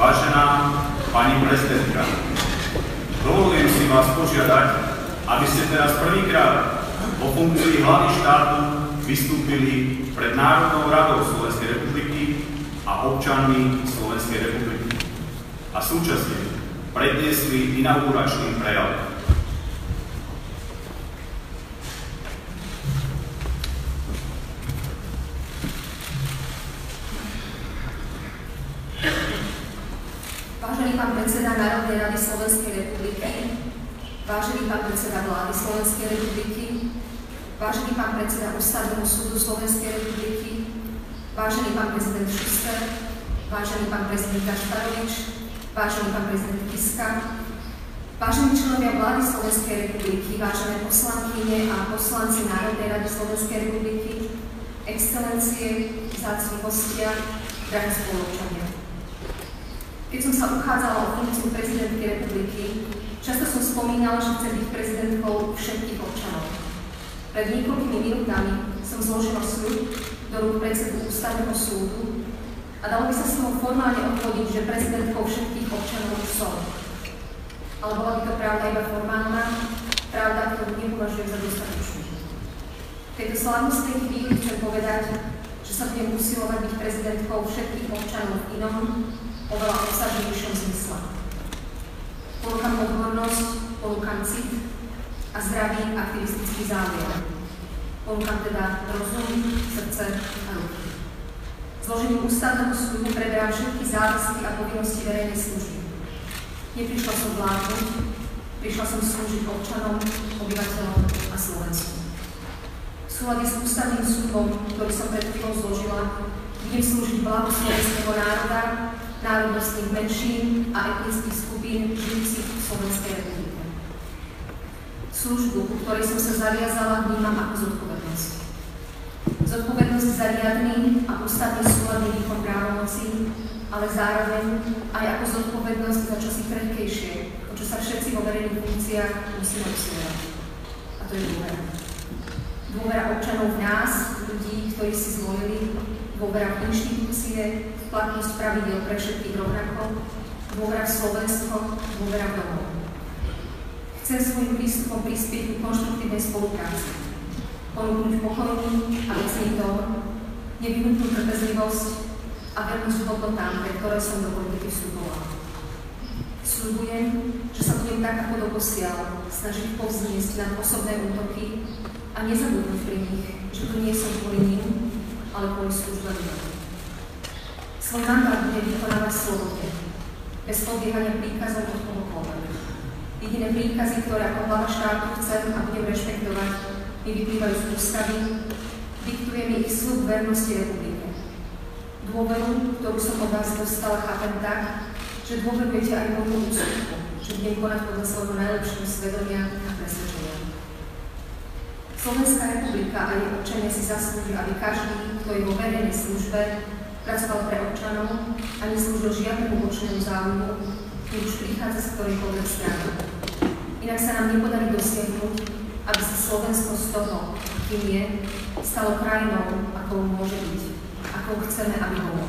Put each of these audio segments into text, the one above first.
Vážená pani prezidentka, dovolujem si vás požiadať, aby ste teraz prvýkrát vo funkcii hlavy štátu vystúpili pred Národnou radou Slovenskej republiky a občanmi Slovenskej republiky a súčasne predniesli inauguračný prejav. Vážený pán predseda Národnej rady Slovenskej republiky, vážený pán predseda vlády Slovenskej republiky, vážený pán predseda Ústavného súdu Slovenskej republiky, vážený pán prezident Šuster, vážený pán prezident Gašparovič, vážený pán prezident Kiska, vážení členovia vlády Slovenskej republiky, vážené poslankyne a poslanci Národnej rady Slovenskej republiky, excelencie, vzácni hostia, drahí spoluobčania. Keď som sa uchádzala o funkciu prezidentky republiky, často som spomínala, že chcem byť prezidentkou všetkých občanov. Pred niekoľkými minútami som zložila sľub do rúk predsedu Ústavného súdu a dalo by sa z toho formálne odvodiť, že prezidentkou všetkých občanov som. Ale bola by to pravda iba formálna, pravda, ktorú nepovažujem za dostatočnú. V tejto slávnostnej chvíli chcem povedať, že sa budem usilovať byť prezidentkou všetkých občanov v inom, oveľa obsažnejšom zmysle. Ponúkam odbornosť, ponúkam cit a zdravý aktivistický záujem. Ponúkam teda rozum, srdce a ruky. Zložením Ústavného súdu preberám všetky záväzky a povinnosti verejnej služby. Neprišla som vládnuť, prišla som slúžiť občanom, obyvateľom a Slovensku. V súlade s Ústavným súdom, ktorý som pred chvíľou zložila, budem slúžiť blahu slovenského národa, národnostných menšín a etnických skupín žijúcich v Slovenskej republike. Službu, ku ktorej som sa zaviazala, vnímam ako zodpovednosť. Zodpovednosť za riadny a ústavný súladný výkon právomocí, ale zároveň aj ako zodpovednosť za čosi krehkejšie, o čo sa všetci vo verejných funkciách musíme usilovať. A to je dôvera. Dôvera občanov v nás, ľudí, ktorí si zvolili, dôvera v inštitúcie, v platnosť pravidiel pre všetkých rovnako, dôvera v Slovensko, dôvera v domov. Chcem svojím prístupom prispieť ku konštruktívnej spolupráci, ponúknuť pokojný a vecný tón, nevyhnutnú trpezlivosť a vernosť hodnotám, pre ktoré som do politiky vstupovala. Sľubujem, že sa budem tak ako doposiaľ snažiť povzniesť nad osobné útoky a nezabudnúť pri nich, že tu nie som kvôli ním, ale kvôli službe ľuďom. Svoj mandát bude vykonávať slobodne, bez podliehania príkazom od kohokoľvek. Jediné príkazy, ktoré ako hlava štátu chcem a budem rešpektovať, mi vyplývajú z ústavy, diktuje mi ich sľub vernosti republike. Dôveru, ktorú som od vás dostala, chápem tak, že dôverujete aj môjmu úsudku, že budem konať podľa svojho najlepšieho svedomia a presvedčenia. Slovenská republika a jej občania si zaslúžia, aby každý, kto je vo verejnej službe, pracoval pre občanov a neslúžil žiadnemu bočnému záujmu, keď už prichádza z ktorejkoľvek strany. Inak sa nám nepodarí dosiahnuť, aby sa Slovensko z toho, kým je, stalo krajinou, akou môže byť, akou chceme, aby bolo.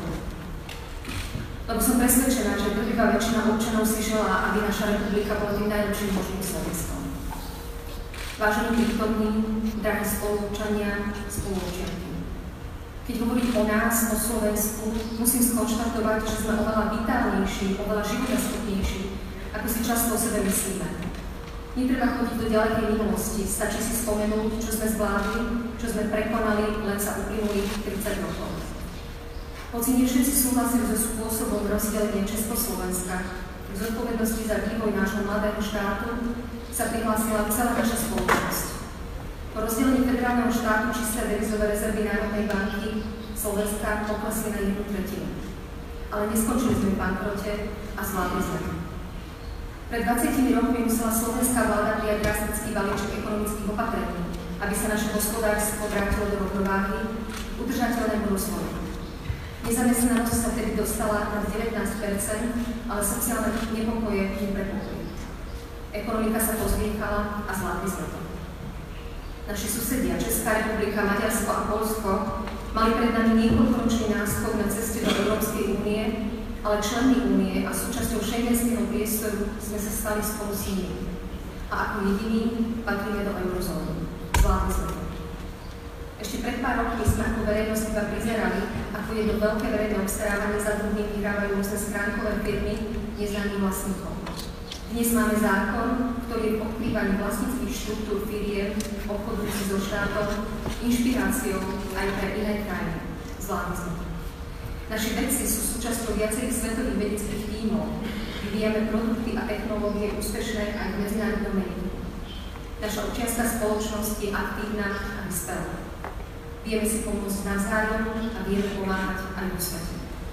Lebo som presvedčená, že drvivá väčšina občanov si želá, aby naša republika bola tým najlepším možným Slovenskom. Vážení prítomní, drahí spoluobčania, spoluobčianky. Keď hovorím o nás, o Slovensku, musím skonštatovať, že sme oveľa vitálnejší, oveľa životaschopnejší, ako si často o sebe myslíme. Netreba chodiť do ďalekej minulosti, stačí si spomenúť, čo sme zvládli, čo sme prekonali len za uplynulých 30 rokov. Hoci nie všetci súhlasili so spôsobom rozdelenia Československa v zodpovednosti za vývoj nášho mladého štátu, sa prihlásila celá naša spoločnosť. Po rozdelení federálneho štátu čisté devizové rezervy Národnej banky Slovenska poklesli na 1/3. Ale neskončili sme v bankrote a zvládli sme. Pred 20 rokmi musela slovenská vláda prijať drastický balíček ekonomických opatrení, aby sa naše hospodárstvo vrátilo do rovnováhy udržateľného rozvoju. Nezamestnanosť sa tedy dostala na 19%, ale sociálne nepokoje neprepokojili. Ekonomika sa pozviechala a zvládli sme to. Naši susedia, Česká republika, Maďarsko a Poľsko, mali pred nami niekoľkoročný náskok na ceste do Európskej únie, ale členmi Únie a súčasťou šengenského priestoru sme sa stali spolu s nimi. A ako jediní patríme do eurozóny. Zvládli sme to. Ešte pred pár rokmi sme ako verejnosť iba prizerali, ako jedno veľké verejné obstarávanie za druhým vyhrávajú rôzne schránkové firmy neznámym vlastníkom. Dnes máme zákon, ktorý je v odkrývaní vlastníckych štruktúr firiem obchodujúcich so štátom inšpiráciou aj pre iné krajiny. Zvládli sme to. Naši vedci sú súčasťou viacerých svetových vedeckých tímov. Vyvíjame produkty a technológie úspešné aj v medzinárodnom médiu. Naša občianská spoločnosť je aktívna a vyspelá. Vieme si pomôcť navzájom a vieme pomáhať aj vo svete.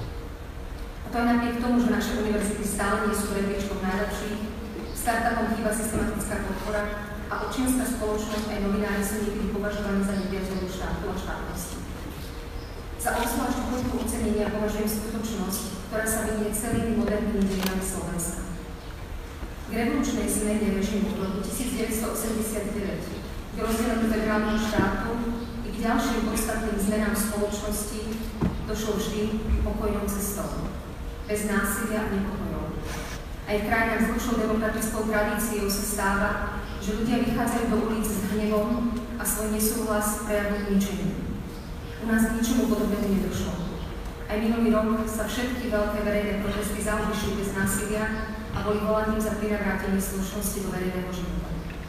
A to aj napriek tomu, že naše univerzity stále nie sú rebríčkom najlepších, startupom chýba systematická podpora a občianská spoločnosť aj novinári sú niekedy považovaní za nepriateľov štátu a štátnosti. Za obzvlášť hodnú ocenenia považujem skutočnosť, ktorá sa vynie celými modernými dejinami Slovenska. K revolučnej zmene režimu v roku 1989, k rozdeleniu federálneho štátu i k ďalším podstatným zmenám spoločnosti došlo vždy pokojnou cestou, bez násilia a nepokojov. Aj v krajinách s dlhšou demokratickou tradíciou sa stáva, že ľudia vychádzajú do ulic s hnevom a svoj nesúhlas prejavujú ničením. U nás k ničomu podobnému nedošlo. Aj minulý rok sa všetky veľké verejné protesty završili bez násilia a boli volaním za prinavrátenie slušnosti do verejného života.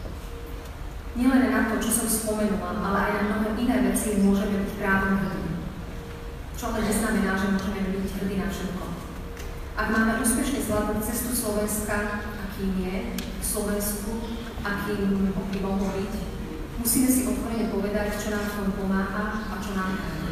Nielen na to, čo som spomenula, ale aj na mnohé iné veci môžeme byť právom hrdí. Čo ale neznamená, že môžeme byť hrdí na všetko. Ak máme úspešne zvládnuť cestu Slovenska, akým je, k Slovensku, akým by mohlo byť, musíme si otvorene povedať, čo nám v tom pomáha a čo nám chýba.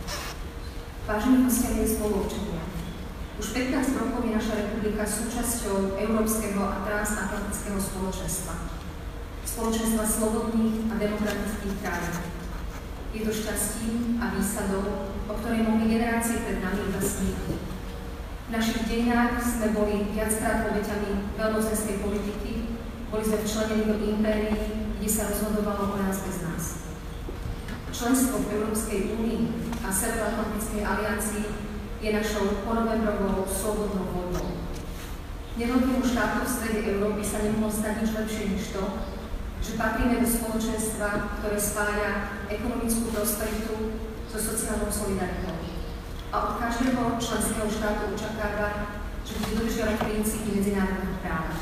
Vážení hostia, milí spoluobčania, už 15 rokov je naša republika súčasťou európskeho a transatlantického spoločenstva. Spoločenstva slobodných a demokratických krajín. Je to šťastím a výsadou, o ktorej mohli generácie pred nami iba snívať. V našich dejinách sme boli viackrát obeťami veľmocenskej politiky, boli sme včlenení do impérií, kde sa rozhodovalo o nás bez nás. Členstvo v Európskej únii a Severoatlantickej aliancii je našou ponovembrovou slobodnou voľbou. Neveľkému štátu v strede Európy sa nemohlo stať nič lepšie než to, že patríme do spoločenstva, ktoré spája ekonomickú prosperitu so sociálnou solidaritou. A od každého členského štátu očakáva, že bude dodržiavať princípy medzinárodného práva.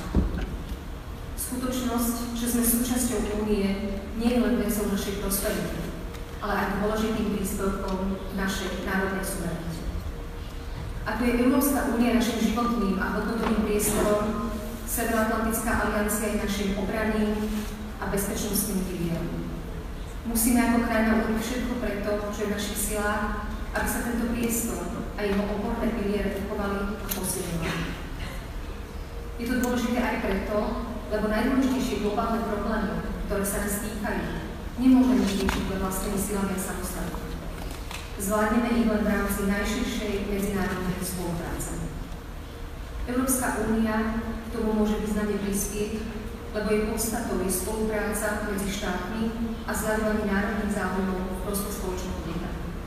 Skutočnosť, že sme súčasťou Únie, nie je len vecou našej prosperity, ale aj dôležitým príspevkom našej národnej suverenite. Ako je Európska únia našim životným a hodnotovým priestorom, Severoatlantická aliancia je našim obranným a bezpečnostným pilierom. Musíme ako krajina urobiť všetko preto, čo je v našich silách, aby sa tento priestor a jeho oporné piliere uchovali a posilňovali. Je to dôležité aj preto, lebo najdôležitejšie globálne problémy, ktoré sa nás týkajú, nemôžeme vyriešiť len vlastnými silami a samostatne. Zvládneme ich len v rámci najširšej medzinárodnej spolupráce. Európska únia k tomu môže významne prispieť, lebo jej podstatou je spolupráca medzi štátmi a zľadovanie národných záujmov v prospech spoločného dobra.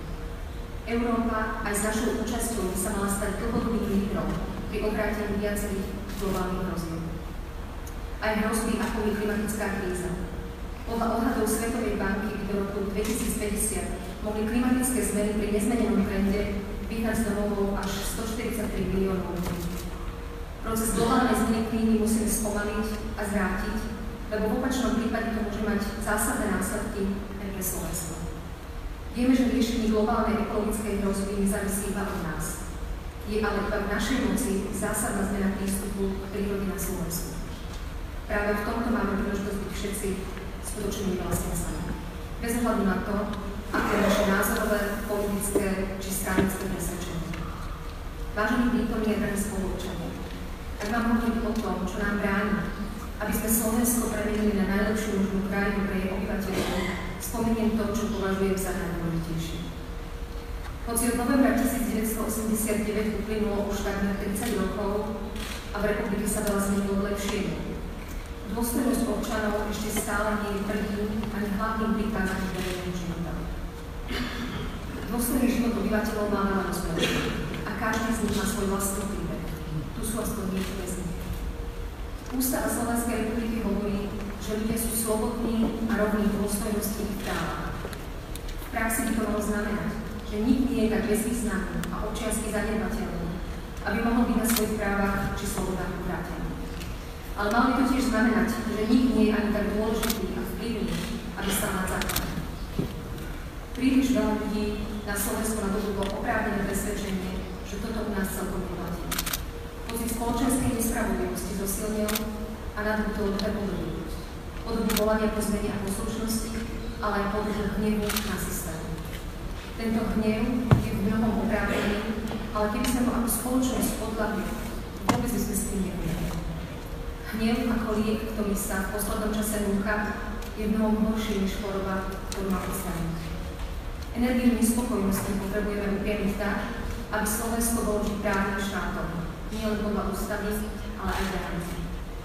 Európa aj s našou účasťou by sa mala stať dlhodobým lídrom pri obrátení viacerých globálnych hrozieb. Aj hrozby, ako je klimatická kríza. Podľa odhadov Svetovej banky by do roku 2050 mohli klimatické zmeny pri nezmenenom trende vyhnať z domovov až 143 miliónov ľudí. Proces globálnej zmeny klímy musíme spomaliť a zvrátiť, lebo v opačnom prípade to môže mať zásadné následky aj pre Slovensko. Vieme, že riešenie globálnej ekologickej hrozby nezávisí iba od nás. Je ale iba v našej moci zásadná zmena prístupu k prírode na Slovensku. Práve v tomto máme príležitosť byť všetci skutočnými vlastnícami. Bez ohľadu na to, aké je naše názorové, politické či stranické presvedčenie. Vážení prítomní a drahí spoluobčania, ak vám hovorím o tom, čo nám bráni, aby sme Slovensko premenili na najlepšiu možnú krajinu pre jej obyvateľov, spomeniem to, čo považujem za najdôležitejšie. Hoci od novembra 1989 uplynulo už takmer 30 rokov a v republike sa veľa zmenilo k lepšiemu, dôstojnosť občanov ešte stále nie je prvým ani hlavným prikázaním verejného života. Dôstojný život obyvateľov má veľa rozmerov. A každý z nich má svoj vlastný príbeh. Tu sú aspoň niektoré z nich. Ústava Slovenskej republiky hovorí, že ľudia sú slobodní a rovní v dôstojnosti ich práva. V praxi by to mohlo znamenať, že nik nie je tak bezvýznamný a občiansky zanedbateľný, aby mohol byť na svojich právach či slobodách obrátený. Ale mal by to tiež znamenať, že nik nie je ani tak dôležitý a vplyvný, aby stal nad zákonom. Príliš veľa ľudí na Slovensku nadobudlo oprávnené presvedčenie, že toto u nás celkom neplatí. Pocit spoločenskej nespravodlivosti zosilnil a nadobudol dve podoby. Podobu volania po zmene a poslušnosti, ale aj podobu hnevu na systém. Tento hnev je v mnohom oprávnený, ale keby sme ho ako spoločnosť podľahli, vôbec by sme s tým nebudeli. Hnev ako liek, ktorý sa v poslednom čase núka, je mnohom horší než choroba, ktorú má odstrániť. Energiu nespokojnosti potrebujeme upriamiť tak, aby Slovensko bolo vždy právnym štátom, nie len podľa ústavy, ale aj reálne.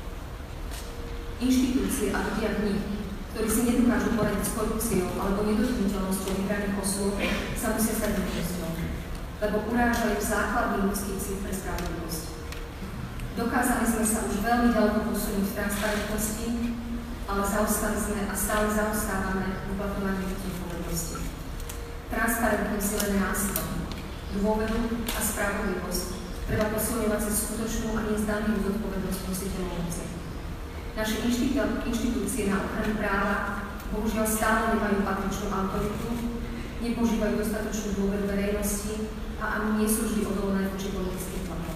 Inštitúcie a ľudia v nich, ktorí si nedokážu poradiť s korupciou alebo nedotknuteľnosťou vybraných osôb, sa musia stať minulosťou, lebo urážajú základný ľudský cit pre spravodlivosť. Dokázali sme sa už veľmi ďaleko posunúť v transparentnosti, ale zaostali sme a stále zaostávame v uplatňovaní ľudských povinnosti. Transparentnosť je len nástroj. Dôveru a spravodlivosť treba posilňovať cez skutočnú a nezdanlivú zodpovednosť nositeľov moci. Naše inštitúcie na ochranu práva bohužiaľ stále nemajú patričnú autoritu, nepožívajú dostatočnú dôveru verejnosti a ani nie sú vždy odolné voči politickým tlakom.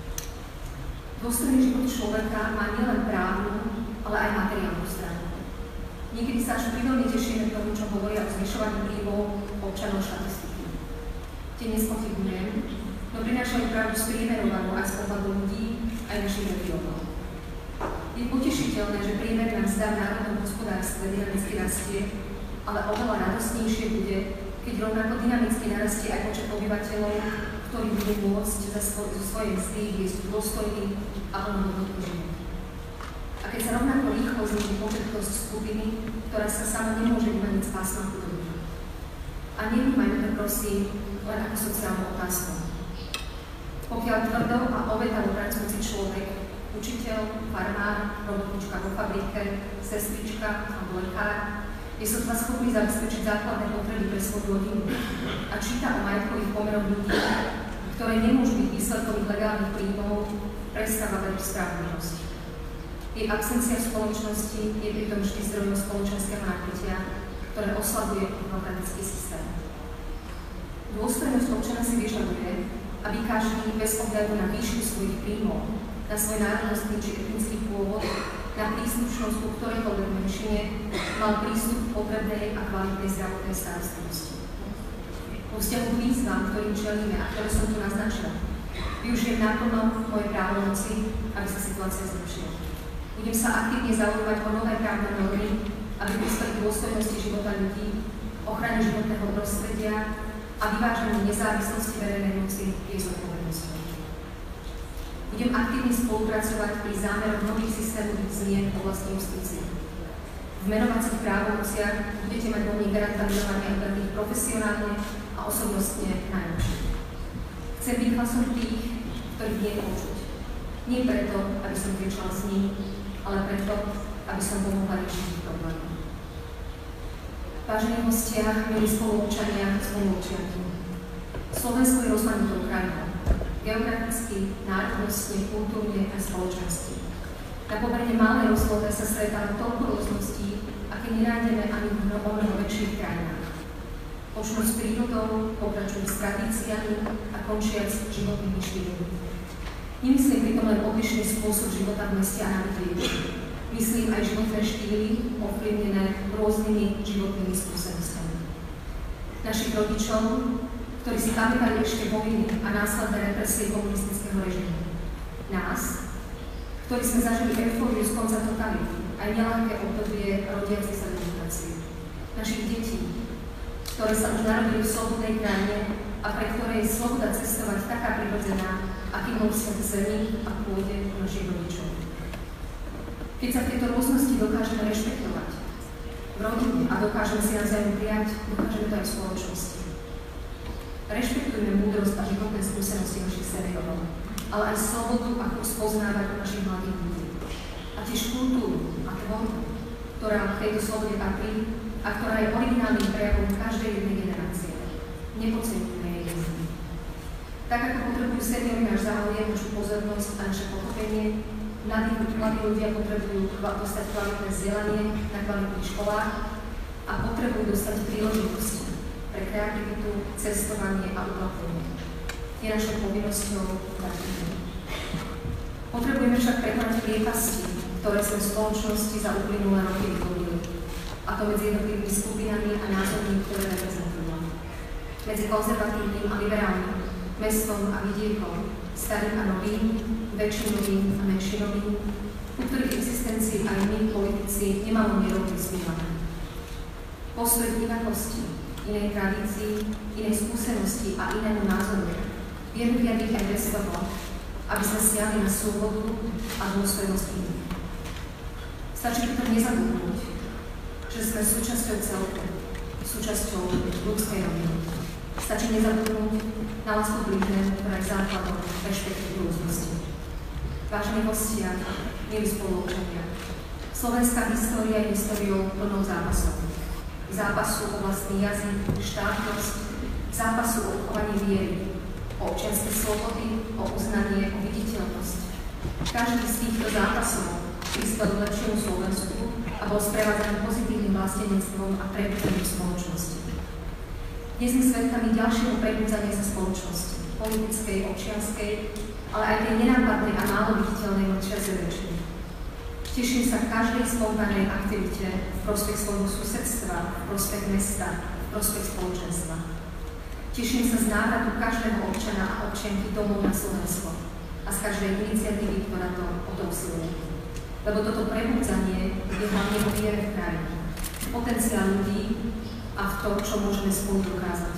Dôstojný život človeka má nielen právnu, ale aj materiálnu stranu. Niekedy sa až priveľmi tešíme tomu, čo hovoria o zvyšovaní príjmov občanov štatistiky. Tie nespochybňujem, no prinášajú pravdu spriemerovanú aj z pohľadu ľudí, aj našich regiónov. Je potešiteľné, že priemerná mzda v národnom hospodárstve dynamicky rastie, ale oveľa radostnejšie bude, keď rovnako dynamicky narastie aj počet obyvateľov, ktorí budú môcť zo svojej mzdy viesť dôstojný a plnohodnotný život. A keď sa rovnako rýchlo zníži počet skupiny, ktorá sa sama nemôže vymaniť z pásma chudoby. A nevnímajme to prosím len ako sociálnu otázku. Pokiaľ tvrdo a obetavo pracujúci človek, učiteľ, farmár, robotnička vo fabrike, sestrička alebo lekár, je sotva schopný zabezpečiť základné potreby pre svoju rodinu a číta o majetkových pomeroch ľudí, ktoré nemôžu byť výsledkom legálnych príjmov, prestáva veriť v spravodlivosť. Jej absencia v spoločnosti je pritom vždy zdrojom spoločenského napätia, ktoré oslabuje demokratický systém. Dôstojnosť občana si vyžaduje, aby každý bez ohľadu na výšku svojich príjmov, na svoj národnostný či etnický pôvod, na príslušnosť ku ktorejkoľvek menšine, mal prístup k potrebnej a kvalitnej zdravotnej starostlivosti. Po vzťahu k výzvam, ktorým čelíme a ktoré som tu naznačila, využijem naplno moje právomoci, aby sa situácia zlepšila. Budem sa aktívne zaujímať o nové právne normy, aby prispeli k dôstojnosti života ľudí, ochrane životného prostredia a vyvážení nezávislosti verejnej moci jej zodpovednosťou. Budem aktívne spolupracovať pri zámeroch nových systémových zmien v oblasti justície. V menovacích právomociach budete mať vo mne garanta menovania odborných profesionálne a osobnostne najlepšie. Chcem byť hlasom tých, ktorých nie počuť. Nie preto, aby som kričala s nimi, ale preto, aby som pomohla riešiť problémy. Vážení hostia, milí spoluobčania, spoluobčianky. Slovensko je rozmanitou krajinou. Geograficky, národnostne, kultúrne a spoločensky. Na pomerne malej rozlohe sa stretáva toľko rôzností, aké nenájdeme ani v mnoho väčších krajinách. Počnúť s prírodou, pokračujú s tradíciami a končiac s životnými štýlmi. Nemyslím pritom len odlišný spôsob života v meste a na vidieku. Myslím aj životné štýly, ovplyvnené rôznymi životnými skúsenostiami. Našich rodičov, ktorí si pamätali ešte vojny a následné represie komunistického režimu. Nás, ktorí sme zažili eufóriu z konca totality, aj neľahké obdobie rodiacej sa demokracie. Našich detí, ktoré sa už narodili v slobodnej krajine a pre ktoré je sloboda cestovať taká prirodzená, aký bol svet zemi a pôde našich rodičov. Keď sa v tejto rôznosti dokážeme rešpektovať v rodine a dokážeme si navzájom prijať, dokážeme to aj v spoločnosti. Rešpektujme múdrosť a životné skúsenosti našich seniorov, ale aj slobodu, ako spoznávať našich mladých ľudí. A tiež kultúru a tvorbu, ktorá k tejto slobode patrí a ktorá je originálnym prejavom každej jednej generácie. Nepodceňujme jej jazdy. Tak ako potrebujú seniori náš záujem, našu pozornosť a naše pochopenie, mladí ľudia potrebujú dostať kvalitné vzdelanie na kvalitných školách a potrebujú dostať príležitosti pre kreativitu, cestovanie a uplatnenie. Je našou povinnosťou uplatnenie. Potrebujeme však prekonať priepasti, ktoré sme v spoločnosti za uplynulé roky vytvorili, a to medzi jednotlivými skupinami a názormi, ktoré reprezentujú. Medzi konzervatívnym a liberálnym, mestom a vidiekom, starým a novým, väčšinovým a menšinovým, u ktorých existencii aj my, politici, nemalo mierou prispievame. Postoj k inakosti, inej tradícii, inej skúsenosti a inému názoru vieme vyjadriť aj bez toho, aby sme siahli na slobodu a dôstojnosť iných. Stačí pritom nezabudnúť, že sme súčasťou celku, súčasťou ľudskej rodiny. Stačí nezabudnúť na lásku blížneho, ktorá je základom rešpektu k rôznosti. Vážení hostia, milí spoluobčania, slovenská história je históriou plnou zápasov. Zápasu o vlastný jazyk, štátnosť, zápasu o uchovanie viery, o občianske slobody, o uznanie, o viditeľnosť. Každý z týchto zápasov prispel k lepšiemu Slovensku a bol sprevádzaný pozitívnym vlastenectvom a prebudzením spoločnosti. Dnes sme svedkami ďalšieho prebudzania sa spoločnosti, politickej, občianskej, ale aj tej nenápadnej a málo viditeľnej mlčiacej väčšiny. Teším sa každej spontánnej aktivite v prospech svojho susedstva, v prospech mesta, v prospech spoločenstva. Teším sa z návratu každého občana a občianky domov na Slovensko a z každej iniciatívy, ktorá to o to usiluje. Lebo toto prebudzanie je hlavne o viere v krajine, potenciál ľudí a v to, čo môžeme spolu dokázať.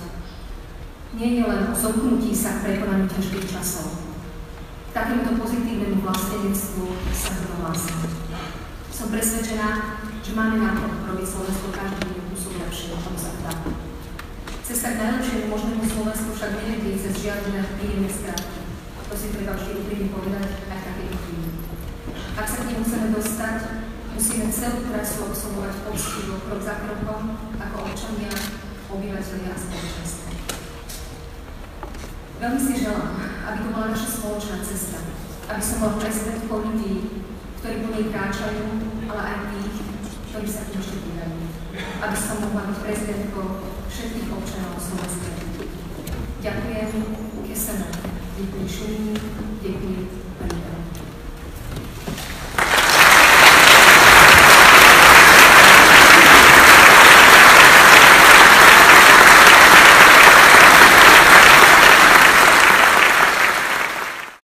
Nie je len o zomknutí sa k prekonaniu ťažkých časov. K takémuto pozitívnemu vlastenectvu sa dohlásim. Som presvedčená, že máme na to robiť Slovensko každý deň kúsok lepšie, ako sa dá. Cesta k najlepšiemu možnému Slovensku však nevedie cez žiadne príjemné strátky. To si treba vždy úprimne povedať aj v takejto chvíli. Ak sa k nemu chceme dostať, musíme celú trasu absolvovať poctivo, krok za krokom, ako občania, obyvateľia a spoločenstvo. Veľmi si želám, aby to bola naša spoločná cesta, aby som bol prezidentkou ľudí, ktorí po nej kráčajú, ale aj tých, ktorí sa tým ešte vydajú. Aby som mohla byť prezidentkou všetkých občanov Slovenskej republiky. Ďakujem, Kesena, děkuji Šumí, děkuji